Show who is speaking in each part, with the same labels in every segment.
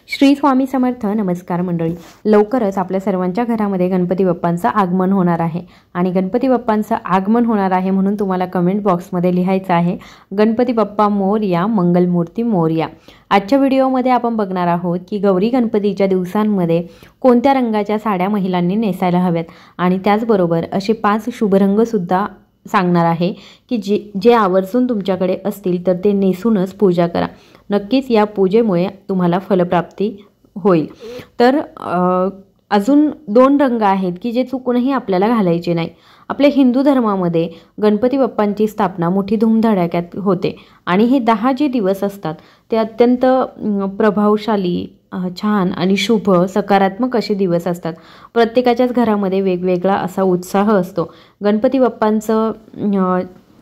Speaker 1: श्री स्वामी समर्थ. नमस्कार मंडळी. लवकरच आपल्या सर्वांच्या घरामध्ये गणपती बाप्पांचं आगमन होणार आहे आणि गणपती बाप्पांचं आगमन होणार आहे म्हणून तुम्हाला कमेंट बॉक्समध्ये लिहायचं आहे गणपती बाप्पा मोरया, मंगलमूर्ती मोरया. आजच्या व्हिडिओमध्ये आपण बघणार आहोत की गौरी गणपतीच्या दिवसांमध्ये कोणत्या रंगाच्या साड्या महिलांनी नेसायला हव्यात आणि त्याचबरोबर असे 5 शुभ रंगसुद्धा सांगणार आहे की जे आवर्जून तुमच्याकडे असतील तर ते नेसूनच पूजा करा. नक्कीच या पूजेमुळे तुम्हाला फलप्राप्ती होईल. तर अजून 2 रंग आहेत की जे चुकूनही आपल्याला घालायचे नाही. आपल्या हिंदू धर्मामध्ये गणपती बाप्पांची स्थापना मोठी धूमधडाक्यात होते आणि हे 10 जे दिवस असतात ते अत्यंत प्रभावशाली, छान आणि शुभ, सकारात्मक असे दिवस असतात. प्रत्येकाच्याच घरामध्ये वेगवेगळा असा उत्साह असतो. गणपती बाप्पांचं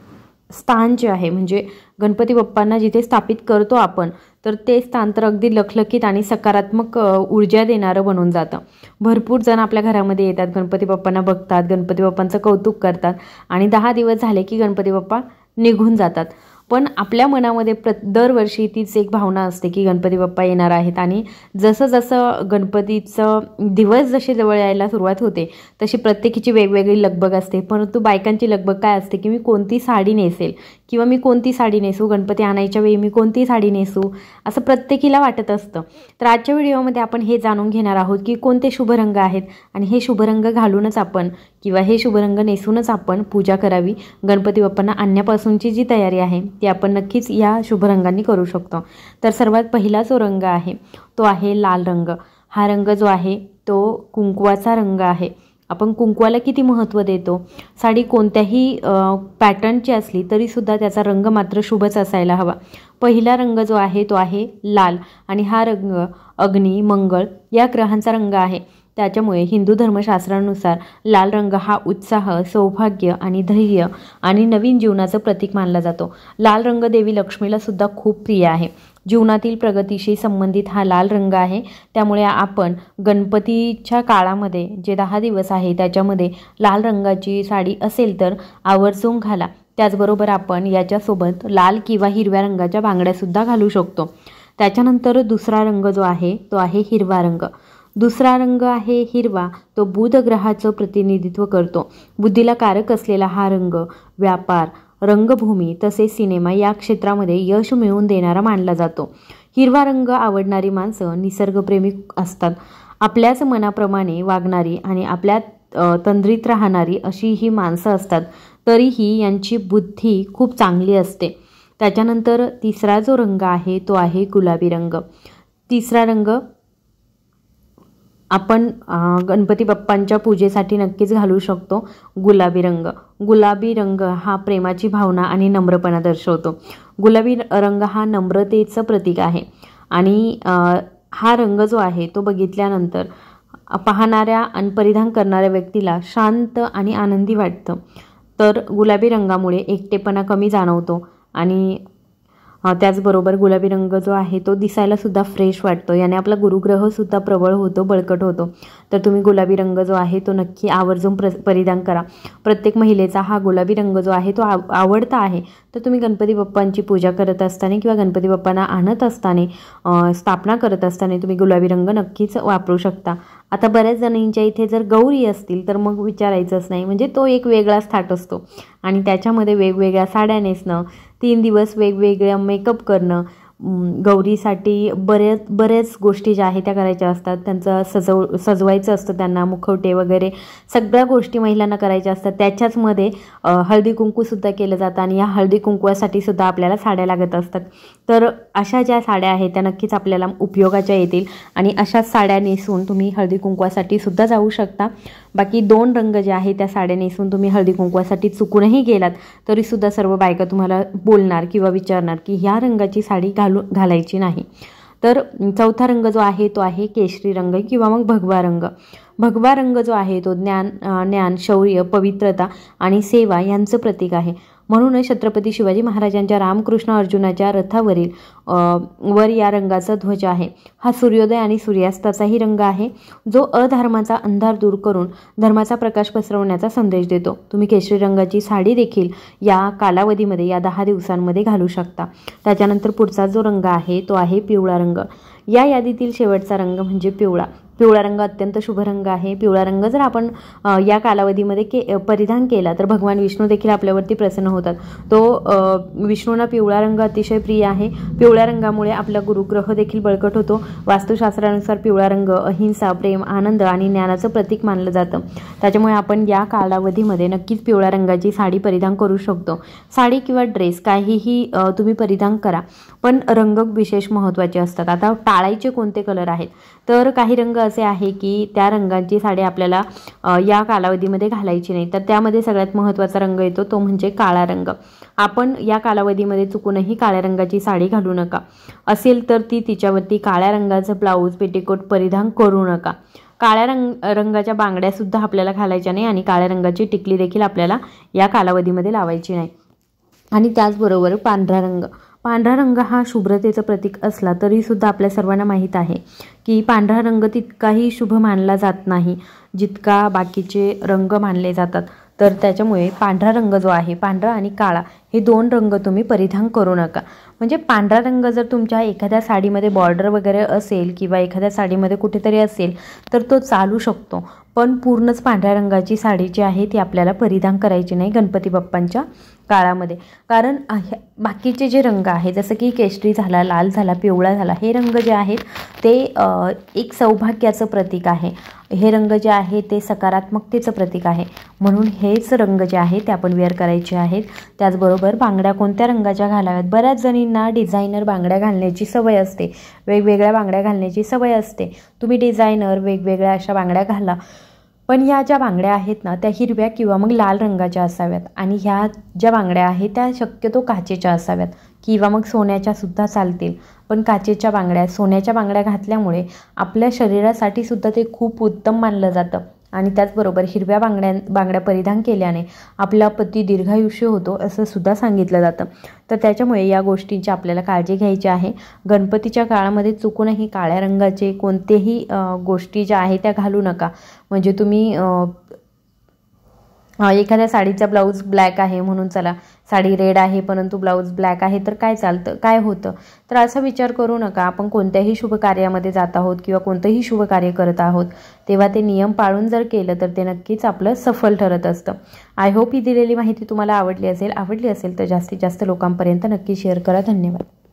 Speaker 1: स्थान जे आहे म्हणजे गणपती बाप्पांना जिथे स्थापित करतो आपण तर ते स्थान तर अगदी लखलखीत आणि सकारात्मक ऊर्जा देणारं बनून जातं. भरपूर जण आपल्या घरामध्ये येतात, गणपती बाप्पांना बघतात, गणपती बाप्पांचं कौतुक करतात आणि 10 दिवस झाले की गणपती बाप्पा निघून जातात. पण आपल्या मनामध्ये दरवर्षी तीच एक भावना असते की गणपती बाप्पा येणार आहेत आणि जसं जसं गणपतीचं दिवस जसे जवळ यायला सुरुवात होते तशी प्रत्येकीची वेगवेगळी लगबग असते. परंतु बायकांची लगबग काय असते की मी कोणती साडी नेसेल किंवा मी कोणती साडी नेसू, गणपती आणायच्या वेळी मी कोणती साडी नेसू, असं प्रत्येकीला वाटत असतं. तर आजच्या व्हिडिओमध्ये आपण हे जाणून घेणार आहोत की कोणते शुभ रंग आहेत आणि हे शुभ रंग घालूनच आपण किंवा हे शुभ रंग नेसूनच आपण पूजा करावी. गणपती बाप्पांना आणण्यापासूनची जी तयारी आहे ती आपण नक्कीच या शुभ रंगांनी करू शकतो. तर सर्वात पहिला जो रंग आहे तो आहे लाल रंग. हा रंग जो आहे तो कुंकवाचा रंग आहे. आपण कुंकवाला किती महत्त्व देतो. साडी कोणत्याही पॅटर्नची असली तरीसुद्धा त्याचा रंग मात्र शुभच असायला हवा. पहिला रंग जो आहे तो आहे लाल आणि हा रंग अग्नी, मंगळ या ग्रहांचा रंग आहे. त्याच्यामुळे हिंदू धर्मशास्त्रानुसार लाल रंग हा उत्साह, सौभाग्य आणि धैर्य आणि नवीन जीवनाचं प्रतीक मानला जातो. लाल रंग देवी लक्ष्मीला सुद्धा खूप प्रिय आहे. जीवनातील प्रगतीशी संबंधित हा लाल रंग आहे. त्यामुळे आपण गणपतीच्या काळामध्ये जे 10 दिवस आहे त्याच्यामध्ये लाल रंगाची साडी असेल तर आवर्जून घाला. त्याचबरोबर आपण याच्यासोबत लाल किंवा हिरव्या रंगाच्या बांगड्यासुद्धा घालू शकतो. त्याच्यानंतर दुसरा रंग जो आहे तो आहे हिरवा रंग. दुसरा रंग आहे हिरवा. तो बुध ग्रहाचं प्रतिनिधित्व करतो. बुद्धीला कारक असलेला हा रंग व्यापार, रंगभूमी तसेच सिनेमा या क्षेत्रामध्ये यश मिळवून देणारा मानला जातो. हिरवा रंग आवडणारी माणसं निसर्गप्रेमी असतात. आपल्याच मनाप्रमाणे वागणारी आणि आपल्या तंद्रीत राहणारी अशी ही माणसं असतात. तरीही यांची बुद्धी खूप चांगली असते. त्याच्यानंतर तिसरा जो रंग आहे तो आहे गुलाबी रंग. तिसरा रंग आपण गणपती बाप्पांच्या पूजेसाठी नक्कीच घालू शकतो. गुलाबी रंग. गुलाबी रंग हा प्रेमाची भावना आणि नम्रपणा दर्शवतो. गुलाबी रंग हा नम्रतेचं प्रतीक आहे आणि हा रंग जो आहे तो बघितल्यानंतर पाहणाऱ्या आणि परिधान करणाऱ्या व्यक्तीला शांत आणि आनंदी वाटतं. तर गुलाबी रंगामुळे एकटेपणा कमी जाणवतो आणि त्याचबरोबर गुलाबी रंग जो आहे तो दिसायलासुद्धा फ्रेश वाटतो. याने आपला गुरुग्रहसुद्धा प्रबळ होतो, बळकट होतो. तर तुम्ही गुलाबी रंग जो आहे तो नक्की आवर्जून परिधान करा. प्रत्येक महिलेचा हा गुलाबी रंग जो आहे तो आवडता आहे. तर तुम्ही गणपती बाप्पांची पूजा करत असताना किंवा गणपती बाप्पांना आणत असताना, स्थापना करत असताना तुम्ही गुलाबी रंग नक्कीच वापरू शकता. आता बऱ्याच जणांच्या इथे जर गौरी असतील तर मग विचारायचंच नाही. म्हणजे तो एक वेगळाच थाट असतो आणि त्याच्यामध्ये वेगवेगळ्या साड्या नेसणं, 3 दिवस वेगवेगळ्या मेकअप करणं, गौरीसाठी बऱ्याच गोष्टी ज्या आहेत त्या करायच्या असतात. त्यांचं सजवायचं असतं, त्यांना मुखवटे वगैरे सगळ्या गोष्टी महिलांना करायच्या असतात. त्याच्याचमध्ये हळदी कुंकूसुद्धा केलं जातं आणि या हळदी कुंकवासाठी सुद्धा आपल्याला साड्या लागत असतात. तर अशा ज्या साड्या आहेत त्या नक्कीच आपल्याला उपयोगाच्या येतील आणि अशाच साड्या नेसून तुम्ही हळदी कुंकवासाठी सुद्धा जाऊ शकता. बाकी 2 रंग जे आहे त्या साड्या नेसून तुम्ही हळदी कुंकवासाठी चुकूनही गेलात तरीसुद्धा सर्व बायका तुम्हाला बोलणार किंवा विचारणार की ह्या रंगाची साडी घालायची नाही. तर चौथा रंग जो आहे तो आहे केशरी रंग किंवा मग भगवा रंग. भगवा रंग जो आहे तो ज्ञान, शौर्य, पवित्रता आणि सेवा यांचं प्रतीक आहे. म्हणूनच छत्रपती शिवाजी महाराजांच्या रामकृष्ण अर्जुनाच्या रथावरील वर या रंगाचा ध्वज आहे. हा सूर्योदय आणि सूर्यास्ताचाही रंग आहे जो अधर्माचा अंधार दूर करून धर्माचा प्रकाश पसरवण्याचा संदेश देतो. तुम्ही केशरी रंगाची साडी देखील या कालावधीमध्ये या 10 दिवसांमध्ये घालू शकता. त्याच्यानंतर पुढचा जो रंग आहे तो आहे पिवळा रंग. या यादीतील शेवटचा रंग म्हणजे पिवळा. पिवळा रंग अत्यंत शुभ रंग आहे. पिवळा रंग जर आपण या कालावधीमध्ये परिधान केला तर भगवान विष्णू देखील आपल्यावरती प्रसन्न होतात. विष्णूंना पिवळा रंग अतिशय प्रिय आहे. पिवळ्या रंगामुळे आपला गुरुग्रह देखील बळकट होतो. वास्तुशास्त्रानुसार पिवळा रंग अहिंसा, प्रेम, आनंद आणि ज्ञानाचं प्रतीक मानलं जातं. त्याच्यामुळे आपण या कालावधीमध्ये नक्कीच पिवळ्या रंगाची साडी परिधान करू शकतो. साडी किंवा ड्रेस काहीही तुम्ही परिधान करा, पण रंग विशेष महत्त्वाचे असतात. आता टाळायचे कोणते कलर आहेत, तर काही रंग असे आहे की त्या रंगाची साडी आपल्याला या कालावधीमध्ये घालायची नाही. तर त्यामध्ये सगळ्यात महत्त्वाचा रंग येतो तो म्हणजे काळा रंग. आपण या कालावधीमध्ये चुकूनही काळ्या रंगाची साडी घालू नका. असेल तर तिच्यावरती काळ्या रंगाचं ब्लाऊज, पेटीकोट परिधान करू नका. काळ्या रंगाच्या बांगड्यासुद्धा आपल्याला घालायच्या नाही आणि काळ्या रंगाची टिकली देखील आपल्याला या कालावधीमध्ये लावायची नाही. आणि त्याचबरोबर पांढरा रंग. पांढरा रंग हा शुभ्रतेचं प्रतीक असला तरीसुद्धा आपल्या सर्वांना माहीत आहे की पांढरा रंग तितकाही शुभ मानला जात नाही जितका बाकीचे रंग मानले जातात. तर त्याच्यामुळे पांढरा रंग जो आहे, पांढरा आणि काळा हे 2 रंग तुम्ही परिधान करू नका. म्हणजे पांढरा रंग जर तुमच्या एखाद्या साडीमध्ये बॉर्डर वगैरे असेल किंवा एखाद्या साडीमध्ये कुठेतरी असेल तर तो चालू शकतो, पण पूर्णच पांढऱ्या रंगाची साडी जी आहे ती आपल्याला परिधान करायची नाही गणपती बाप्पांच्या काळामध्ये. कारण बाकीचे जे रंग आहे जसं की केशरी झाला, लाल झाला, पिवळा झाला, हे रंग जे आहेत ते एक सौभाग्याचं प्रतीक आहे. हे रंग जे आहे ते सकारात्मकतेचं प्रतीक आहे. म्हणून हेच रंग जे आहे ते आपण वेअर करायचे आहेत. त्याचबरोबर बांगड्या कोणत्या रंगाच्या घालाव्यात. बऱ्याच जणींना डिझायनर बांगड्या घालण्याची सवय असते, वेगवेगळ्या बांगड्या घालण्याची सवय असते. तुम्ही डिझायनर वेगवेगळ्या अशा बांगड्या घाला, पण ह्या ज्या बांगड्या आहेत ना त्या हिरव्या किंवा मग लाल रंगाच्या असाव्यात. आणि ह्या ज्या बांगड्या आहेत त्या शक्यतो काचेच्या असाव्यात किंवा मग सोन्याच्या सुद्धा चालतील. पण काचेच्या बांगड्या, सोन्याच्या बांगड्या घातल्यामुळे आपल्या शरीरासाठी सुद्धा ते खूप उत्तम मानलं जातं. आणि त्याचबरोबर हिरव्या बांगड्या परिधान केल्याने आपला पती दीर्घायुष्य होतो असं सुद्धा सांगितलं जातं. तर त्याच्यामुळे या गोष्टींची आपल्याला काळजी घ्यायची आहे. गणपतीच्या काळामध्ये चुकूनही काळ्या रंगाचे कोणतेही गोष्टी ज्या आहेत त्या घालू नका. म्हणजे तुम्ही एखाद्या साडीचा ब्लाऊज ब्लॅक आहे म्हणून चला साडी रेड आहे परंतु ब्लाऊज ब्लॅक आहे तर काय होतं. तर असा विचार करू नका. आपण कोणत्याही शुभ कार्यामध्ये जात आहोत किंवा कोणतंही शुभ कार्य करत आहोत तेव्हा ते नियम पाळून जर केलं तर ते नक्कीच आपलं सफल ठरत असतं. आय होप ही दिलेली माहिती तुम्हाला आवडली असेल तर जास्तीत जास्त लोकांपर्यंत नक्की शेअर करा. धन्यवाद.